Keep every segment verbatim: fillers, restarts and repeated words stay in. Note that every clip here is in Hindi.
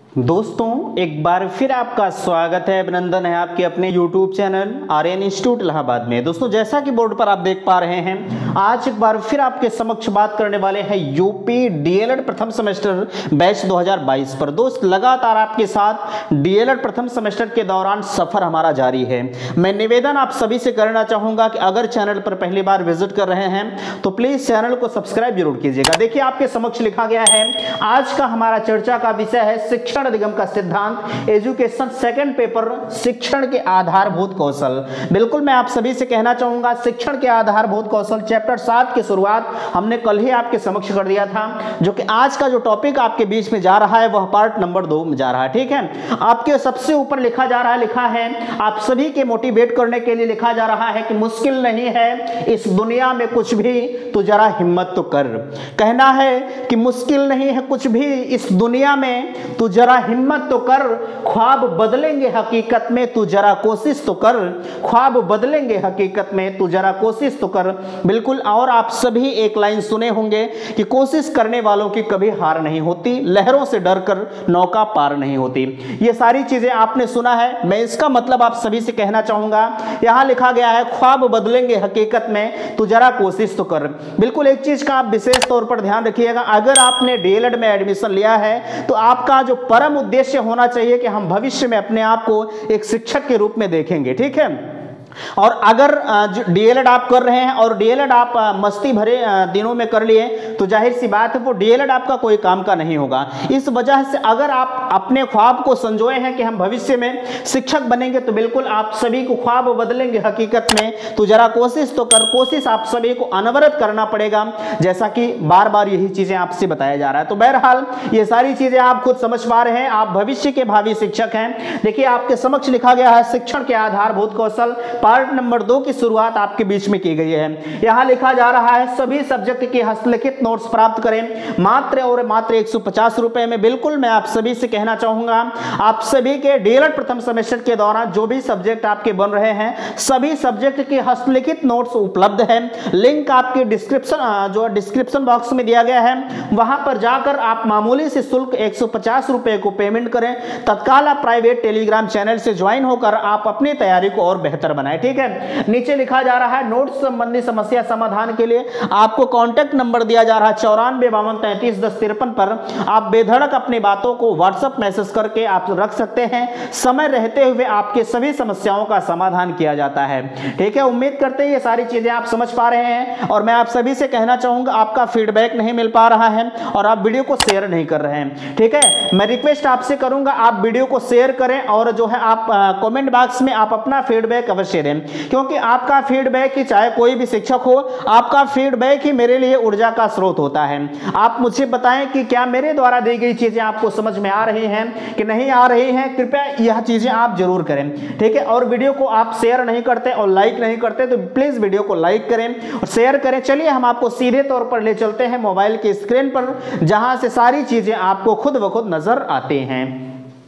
दोस्तों एक बार फिर आपका स्वागत है, अभिनंदन है आपके अपने YouTube channel Aryan institute Allahabad में। दोस्तों जैसा कि बोर्ड पर आप देख पा रहे हैं, आज एक बार फिर आपके समक्ष बात करने वाले हैं यूपी डीएलएड प्रथम सेमेस्टर बैच दो हज़ार बाईस पर। दोस्त लगातार आपके साथ डीएलएड प्रथम सेमेस्टर के दौरान सफर हमारा जारी है। मैं निवेदन आप सभी से करना चाहूंगा कि अगर चैनल पर पहली बार विजिट कर रहे हैं तो प्लीज चैनल को सब्सक्राइब जरूर कीजिएगा। देखिए आपके समक्ष लिखा गया है, आज का हमारा चर्चा का विषय है शिक्षण निगम का सिद्धांत, एजुकेशन सेकंड पेपर, शिक्षण के आधारभूत कौशल। बिल्कुल मैं आप सभी से कहना चाहूंगा, शिक्षण के आधारभूत कौशल चैप्टर सात की शुरुआत हमने कल ही आपके समक्ष कर दिया था, जो कि आज का जो टॉपिक आपके बीच में जा रहा है वह पार्ट नंबर दो में जा रहा है। ठीक है, आपके सबसे ऊपर लिखा जा रहा है, लिखा है आप सभी के मोटिवेट करने के लिए लिखा जा रहा है कि मुश्किल नहीं है इस दुनिया में कुछ भी, तो जरा हिम्मत तो कर। कहना है कि मुश्किल नहीं है कुछ भी इस दुनिया में, तू जरा हिम्मत तो कर। ख्वाब बदलेंगे हकीकत में, तू जरा कोशिश तो कर। ख्वाब बदलेंगे हकीकत में, तू जरा कोशिश तो कर। बिल्कुल, और आप सभी एक लाइन सुने होंगे कि कोशिश करने वालों की कभी हार नहीं होती, लहरों से डरकर नौका पार नहीं होती। ये सारी चीजें आपने सुना है। मैं इसका मतलब आप सभी से कहना चाहूंगा, यहां लिखा गया है ख्वाब बदलेंगे हकीकत में, तू जरा कोशिश तो कर। बिल्कुल एक चीज का आप विशेष तौर पर ध्यान रखिएगा, अगर आपने डीएलएड में एडमिशन लिया है तो आपका जो परम उद्देश्य होना चाहिए कि हम भविष्य में अपने आप को एक शिक्षक के रूप में देखेंगे। ठीक है, और अगर डीएलएड आप कर रहे हैं और डीएलएड आप मस्ती भरे दिनों में कर लिए तो जाहिर सी बात है वो डीएलएड आपका कोई काम का नहीं होगा। इस वजह से अगर आप अपने ख्वाब को संजोए हैं कि हम भविष्य में शिक्षक बनेंगे, तो बिल्कुल आप सभी को ख्वाब बदलेंगे हकीकत में, तो जरा कोशिश तो कर। कोशिश आप सभी को अनवरत करना पड़ेगा, जैसा कि बार बार यही चीजें आपसे बताया जा रहा है। तो बहरहाल ये सारी चीजें आप खुद समझ पा रहे हैं, आप भविष्य के भावी शिक्षक हैं। देखिए आपके समक्ष लिखा गया है शिक्षण के आधारभूत कौशल, पार्ट नंबर दो की शुरुआत आपके बीच में की गई है। यहां लिखा जा रहा है सभी सब्जेक्ट के हस्तलिखित नोट्स प्राप्त करें मात्र और मात्र एक सौ पचास रुपए में। बिल्कुल मैं आप सभी से कहना चाहूंगा, आप सभी के डीएलएड प्रथम सेमेस्टर के दौरान जो भी सब्जेक्ट आपके बन रहे हैं, सभी सब्जेक्ट के हस्तलिखित नोट्स उपलब्ध है। लिंक आपके डिस्क्रिप्शन जो डिस्क्रिप्शन बॉक्स में दिया गया है, वहां पर जाकर आप मामूली से शुल्क एक सौ पचास रुपए को पेमेंट करें। तत्काल आप प्राइवेट टेलीग्राम चैनल से ज्वाइन होकर आप अपनी तैयारी को और बेहतर बनाएं। ठीक है, नीचे लिखा जा रहा है नोट्स संबंधी समस्या समाधान के लिए आपको कांटेक्ट नंबर दिया जा रहा है चौरानवे बावन तैंतीस दस तिरपन पर। आप बेधड़क अपनी बातों को व्हाट्सएप मैसेज करके आप रख सकते हैं, समय रहते हुए आपके सभी समस्याओं का समाधान किया जाता है। ठीक है, उम्मीद करते हैं ये सारी चीजें आप समझ पा रहे हैं। और मैं आप सभी से कहना चाहूंगा, आपका फीडबैक नहीं मिल पा रहा है और आप वीडियो को शेयर नहीं कर रहे हैं। ठीक है, मैं रिक्वेस्ट आपसे करूंगा आप वीडियो को शेयर करें और जो है आप कमेंट बॉक्स में आप अपना फीडबैक अवश्य दें, क्योंकि आपका फीडबैक ही, चाहे कोई भी शिक्षक हो, आपका फीडबैक ही मेरे लिए ऊर्जा का स्रोत होता है। आप मुझे बताएं कि क्या मेरे द्वारा दी गई चीजें आपको समझ में आ रही हैं कि नहीं आ रही हैं। कृपया यह चीजें आप जरूर करें। ठीक है, और वीडियो को आप शेयर नहीं करते और लाइक नहीं करते तो प्लीज वीडियो को लाइक करें और शेयर करें। चलिए हम आपको सीधे तौर पर ले चलते हैं मोबाइल की स्क्रीन पर, जहां से सारी चीजें आपको खुद ब खुद नजर आते हैं।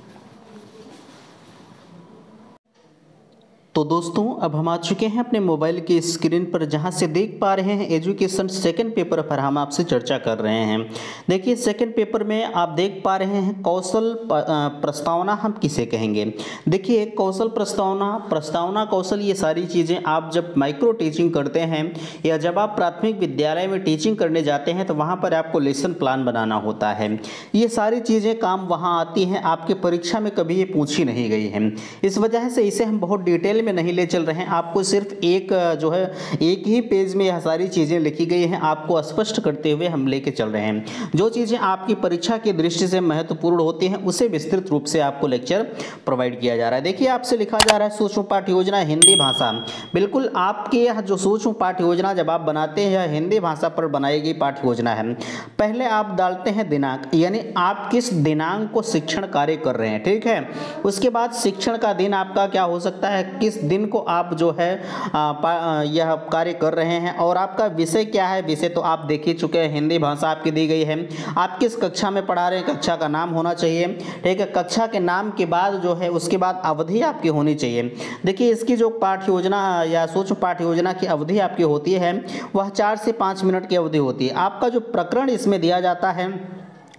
तो दोस्तों अब हम आ चुके हैं अपने मोबाइल की स्क्रीन पर, जहां से देख पा रहे हैं एजुकेशन सेकंड पेपर पर हम आपसे चर्चा कर रहे हैं। देखिए सेकंड पेपर में आप देख पा रहे हैं कौशल प्रस्तावना हम किसे कहेंगे। देखिए कौशल प्रस्तावना, प्रस्तावना कौशल, ये सारी चीज़ें आप जब माइक्रो टीचिंग करते हैं या जब आप प्राथमिक विद्यालय में टीचिंग करने जाते हैं तो वहाँ पर आपको लेसन प्लान बनाना होता है। ये सारी चीज़ें काम वहाँ आती हैं, आपके परीक्षा में कभी ये पूछी नहीं गई हैं। इस वजह से इसे हम बहुत डिटेल में नहीं ले चल रहे हैं। आपको सिर्फ एक जो है एक ही पेज में यह सारी चीजें लिखी गई हैं, आपको स्पष्ट करते हुए हम लेके चल रहे हैं। जो चीजें आपकी परीक्षा की दृष्टि से महत्वपूर्ण होती हैं उसे विस्तृत रूप से आपको लेक्चर प्रोवाइड किया जा रहा है। देखिए आपसे लिखा जा रहा है सूक्ष्म पाठ्य योजना हिंदी भाषा। बिल्कुल आपके यह जो सूक्ष्म पाठ्य योजना जब आप बनाते हैं, यह हिंदी भाषा पर बनाई गई पाठ्य योजना है। पहले आप डालते हैं दिनांक, यानी आप किस दिनांक को शिक्षण कार्य कर रहे हैं। ठीक है, उसके बाद शिक्षण का दिन आपका क्या हो सकता है, किस दिन को आप जो है आ, यह कार्य कर रहे हैं, और आपका विषय क्या है। विषय तो आप देख ही चुके हैं, हिंदी भाषा आपकी दी गई है। आप किस कक्षा में पढ़ा रहे हैं, कक्षा का नाम होना चाहिए। ठीक है, कक्षा के नाम के बाद जो है उसके बाद अवधि आपकी होनी चाहिए। देखिए इसकी जो पाठ्य योजना या सूक्ष्म पाठ्य योजना की अवधि आपकी होती है वह चार से पाँच मिनट की अवधि होती है। आपका जो प्रकरण इसमें दिया जाता है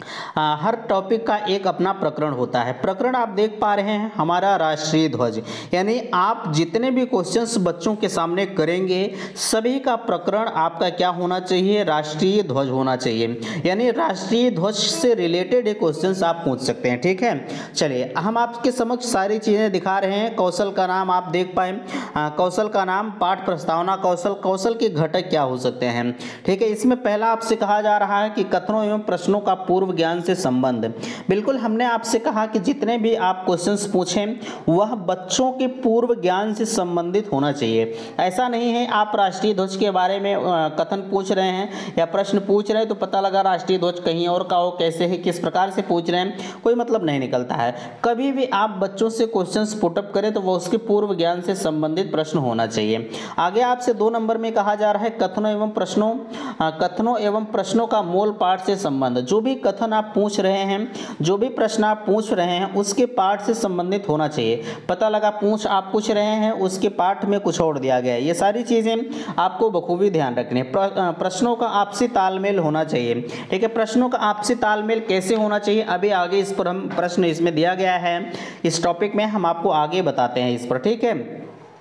आ, हर टॉपिक का एक अपना प्रकरण होता है। प्रकरण आप देख पा रहे हैं हमारा राष्ट्रीय ध्वज, यानी आप जितने भी क्वेश्चंस बच्चों के सामने करेंगे सभी का प्रकरण आपका क्या होना चाहिए, राष्ट्रीय ध्वज होना चाहिए, यानी राष्ट्रीय ध्वज से रिलेटेड एक क्वेश्चंस आप पूछ सकते हैं। ठीक है, चलिए हम आपके समक्ष सारी चीज़ें दिखा रहे हैं। कौशल का नाम आप देख पाए, कौशल का नाम, पाठ प्रस्तावना कौशल, कौशल के घटक क्या हो सकते हैं। ठीक है, इसमें पहला आपसे कहा जा रहा है कि कथनों एवं प्रश्नों का पूर्व ज्ञान से संबंध। बिल्कुल हमने आपसे कहा कि जितने भी आप क्वेश्चंस पूछें वह बच्चों के पूर्व ज्ञान से संबंधित होना चाहिए। ऐसा नहीं है आप राष्ट्रीय ध्वज के बारे में कथन पूछ रहे हैं या प्रश्न पूछ रहे हैं तो पता लगा राष्ट्रीय ध्वज कहीं और का हो, कैसे है, किस प्रकार से पूछ रहे हैं, कोई मतलब नहीं निकलता है। कभी भी आप बच्चों से क्वेश्चंस पुटअप करें तो वह उसके पूर्व ज्ञान से संबंधित प्रश्न होना चाहिए। आगे आपसे दो नंबर में कहा जा रहा है कथनों एवं प्रश्नों कथनों एवं प्रश्नों का मूल पाठ से संबंध। जो भी कथन आप पूछ रहे हैं, जो भी प्रश्न आप पूछ रहे हैं उसके पाठ से संबंधित होना चाहिए। पता लगा पूछ आप पूछ रहे हैं उसके पाठ में कुछ और दिया गया है, ये सारी चीज़ें आपको बखूबी ध्यान रखनी है। प्रश्नों का आपसी तालमेल होना चाहिए। ठीक है, प्रश्नों का आपसी तालमेल कैसे होना चाहिए अभी आगे इस पर हम प्रश्न इसमें दिया गया है, इस टॉपिक में हम आपको आगे बताते हैं इस पर। ठीक है,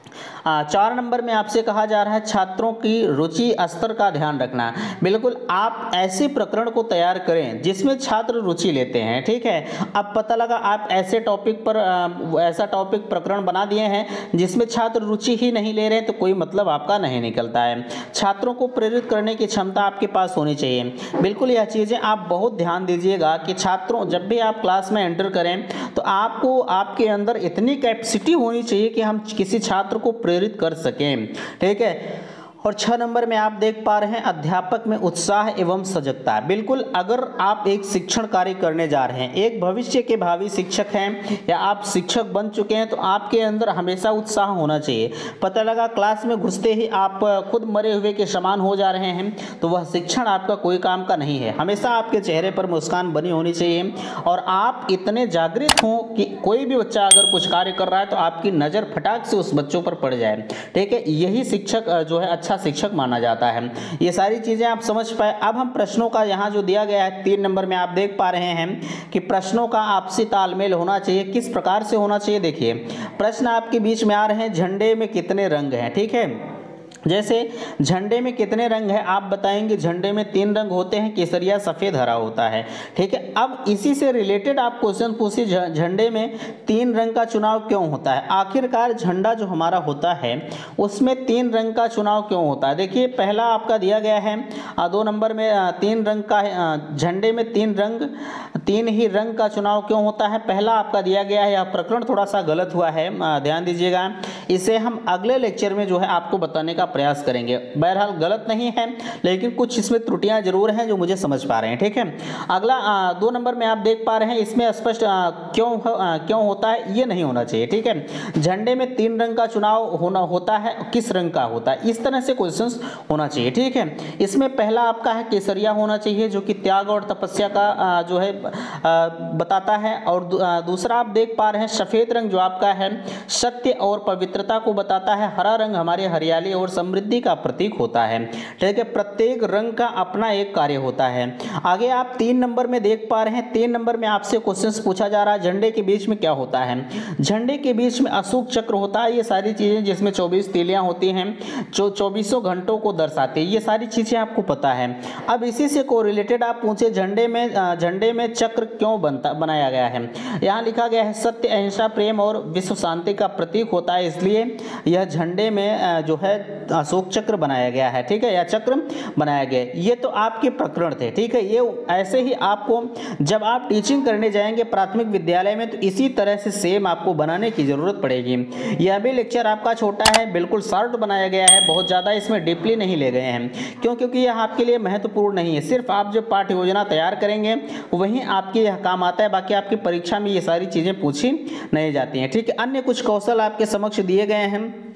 आ, चार नंबर में आपसे कहा जा रहा है छात्रों की रुचि स्तर का ध्यान रखना। बिल्कुल आप ऐसे प्रकरण को तैयार करें जिसमें छात्र रुचि लेते हैं। ठीक है, अब पता लगा आप ऐसे टॉपिक पर आ, ऐसा टॉपिक प्रकरण बना दिए हैं जिसमें छात्र रुचि ही नहीं ले रहे हैं तो कोई मतलब आपका नहीं निकलता है। छात्रों को प्रेरित करने की क्षमता आपके पास होनी चाहिए। बिल्कुल यह चीज़ें आप बहुत ध्यान दीजिएगा कि छात्रों जब भी आप क्लास में एंटर करें तो आपको आपके अंदर इतनी कैपेसिटी होनी चाहिए कि हम किसी छात्र को प्रेरित कर सकें। ठीक है, और छह नंबर में आप देख पा रहे हैं अध्यापक में उत्साह एवं सजगता। बिल्कुल अगर आप एक शिक्षण कार्य करने जा रहे हैं, एक भविष्य के भावी शिक्षक हैं या आप शिक्षक बन चुके हैं तो आपके अंदर हमेशा उत्साह होना चाहिए। पता लगा क्लास में घुसते ही आप खुद मरे हुए के समान हो जा रहे हैं तो वह शिक्षण आपका कोई काम का नहीं है। हमेशा आपके चेहरे पर मुस्कान बनी होनी चाहिए और आप इतने जागृत हों कि कोई भी बच्चा अगर कुछ कार्य कर रहा है तो आपकी नज़र फटाक से उस बच्चों पर पड़ जाए। ठीक है, यही शिक्षक जो है अच्छा शिक्षक माना जाता है। ये सारी चीजें आप समझ पाए। अब हम प्रश्नों का यहाँ जो दिया गया है तीन नंबर में आप देख पा रहे हैं कि प्रश्नों का आपसी तालमेल होना चाहिए। किस प्रकार से होना चाहिए देखिए, प्रश्न आपके बीच में आ रहे हैं झंडे में कितने रंग हैं। ठीक है, जैसे झंडे में कितने रंग हैं आप बताएंगे, झंडे में तीन रंग होते हैं, केसरिया, सफ़ेद, हरा होता है। ठीक है, अब इसी से रिलेटेड आप क्वेश्चन पूछिए झंडे में तीन रंग का चुनाव क्यों होता है। आखिरकार झंडा जो हमारा होता है उसमें तीन रंग का चुनाव क्यों होता है। देखिए पहला आपका दिया गया है दो नंबर में तीन रंग का, झंडे में तीन रंग तीन ही रंग का चुनाव क्यों होता है। पहला आपका दिया गया है, यह प्रकरण थोड़ा सा गलत हुआ है, ध्यान दीजिएगा। इसे हम अगले लेक्चर में जो है आपको बताने का प्रयास करेंगे। बहरहाल गलत नहीं है लेकिन कुछ इसमें त्रुटियां जरूर हैं जो मुझे समझ पा रहे हैं। ठीक है, अगला आ, दो नंबर में आप देख पा रहे हैं इसमें स्पष्ट क्यों आ, क्यों होता है, ये नहीं होना चाहिए। ठीक है, झंडे में तीन रंग का चुनाव होना होता है, किस रंग का होता है, इस तरह से क्वेश्चंस होना चाहिए। ठीक है, इसमें पहला आपका है केसरिया होना चाहिए जो कि त्याग और तपस्या का आ, जो है आ, बताता है। और दूसरा आप देख पा रहे हैं सफेद रंग जो आपका है सत्य और पवित्रता को बताता है। हरा रंग हमारे हरियाली और समृद्धि का प्रतीक होता है। ठीक है, प्रत्येक रंग का अपना एक कार्य होता है। आगे आप तीन नंबर में देख पा रहे हैं, तीन नंबर में आपसे क्वेश्चंस पूछा जा रहा है झंडे के बीच में क्या होता है। झंडे के बीच में अशोक चक्र होता है। ये सारी चीजें जिसमें चौबीस तीलियां होती हैं जो चौबीसों घंटों को दर्शाती है, ये सारी चीजें आपको पता है। अब इसी से कोरिलेटेड आप पूछे झंडे में झंडे में चक्र क्यों बनता बनाया गया है। यहाँ लिखा गया है सत्य, अहिंसा, प्रेम और विश्व शांति का प्रतीक होता है, इसलिए यह झंडे में जो है अशोक चक्र बनाया गया है। ठीक है, या चक्र बनाया गया। ये तो आपके प्रकरण थे। ठीक है, ये ऐसे ही आपको जब आप टीचिंग करने जाएंगे प्राथमिक विद्यालय में तो इसी तरह से सेम आपको बनाने की जरूरत पड़ेगी। यह भी लेक्चर आपका छोटा है, बिल्कुल शॉर्ट बनाया गया है, बहुत ज़्यादा इसमें डीपली नहीं ले गए हैं। क्यों? क्योंकि यह आपके लिए महत्वपूर्ण नहीं है। सिर्फ आप जो पाठ्य योजना तैयार करेंगे वहीं आपके यह काम आता है, बाकी आपकी परीक्षा में ये सारी चीज़ें पूछी नहीं जाती हैं। ठीक है, अन्य कुछ कौशल आपके समक्ष दिए गए हैं।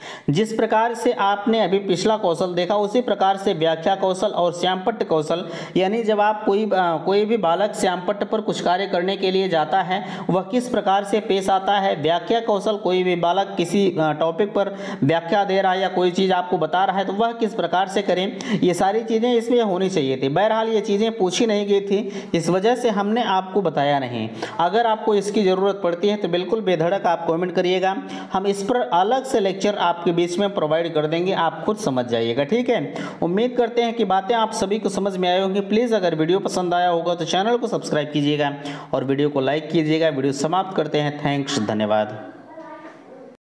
जिस प्रकार से आपने अभी पिछला कौशल देखा उसी प्रकार से व्याख्या कौशल और श्यामपट्ट कौशल, यानी जब आप कोई आ, कोई भी बालक श्यामपट्ट पर कुछ कार्य करने के लिए जाता है वह किस प्रकार से पेश आता है। व्याख्या कौशल, कोई भी बालक किसी टॉपिक पर व्याख्या दे रहा है या कोई चीज़ आपको बता रहा है तो वह किस प्रकार से करें, ये सारी चीज़ें इसमें होनी चाहिए थी। बहरहाल ये चीज़ें पूछी नहीं गई थी, इस वजह से हमने आपको बताया नहीं। अगर आपको इसकी ज़रूरत पड़ती है तो बिल्कुल बेधड़क आप कमेंट करिएगा, हम इस पर अलग से लेक्चर आपके बीच में प्रोवाइड कर देंगे, आप खुद समझ जाइएगा। ठीक है, उम्मीद करते हैं कि बातें आप सभी को समझ में आई होंगी। प्लीज़ अगर वीडियो पसंद आया होगा तो चैनल को सब्सक्राइब कीजिएगा और वीडियो को लाइक कीजिएगा। वीडियो समाप्त करते हैं। थैंक्स, धन्यवाद।